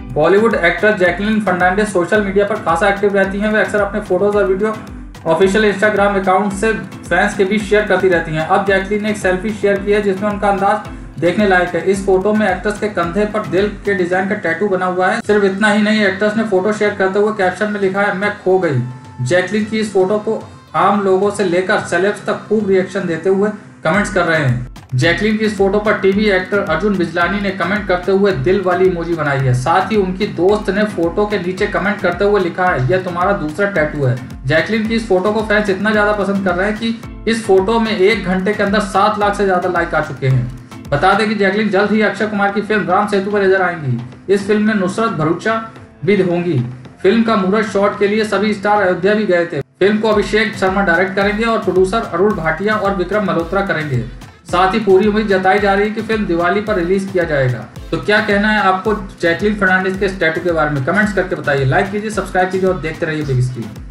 Bollywood actress Jacqueline Fernandez social media पर खासा active रहती हैं। वे अक्सर अपने फोटोज और वीडियो ऑफिशियल इंस्टाग्राम अकाउंट से फैंस के बीच शेयर करती रहती हैं। अब जैकलीन ने एक सेल्फी शेयर की है जिसमें उनका अंदाज देखने लायक है। इस फोटो में एक्ट्रेस के कंधे पर दिल के डिजाइन का टैटू बना हुआ है। सिर्फ इतना ही नहीं, एक्ट्रेस ने फोटो शेयर करते हुए कैप्शन में लिखा है, मैं खो गई। जैकलीन की इस फोटो को आम लोगों से लेकर सेलेब्स तक खूब रिएक्शन देते हुए कमेंट्स कर रहे हैं। जैकलीन की इस फोटो पर टीवी एक्टर अर्जुन बिजलानी ने कमेंट करते हुए दिल वाली इमोजी बनाई है। साथ ही उनकी दोस्त ने फोटो के नीचे कमेंट करते हुए लिखा है, यह तुम्हारा दूसरा टैटू है। जैकलीन की इस फोटो को फैंस इतना ज्यादा पसंद कर रहे हैं कि इस फोटो में 1 घंटे के अंदर 7 लाख से ज्यादा लाइक आ चुके हैं। बता दें कि जैकलीन जल्द ही अक्षय कुमार की फिल्म राम सेतु पर नजर आएंगी। इस फिल्म में नुसरत भरूचा भी होंगी। फिल्म का मुहूर्त शॉट के लिए सभी स्टार अयोध्या भी गए थे। फिल्म को अभिषेक शर्मा डायरेक्ट करेंगे और प्रोड्यूसर अरुण भाटिया और विक्रम मल्होत्रा करेंगे। साथ ही पूरी उम्मीद जताई जा रही है कि फिल्म दिवाली पर रिलीज किया जाएगा। तो क्या कहना है आपको जैकलीन फर्नांडिस के इस टैटू के बारे में? कमेंट्स करके बताइए। लाइक कीजिए, सब्सक्राइब कीजिए और देखते रहिए बिग स्क्रीन।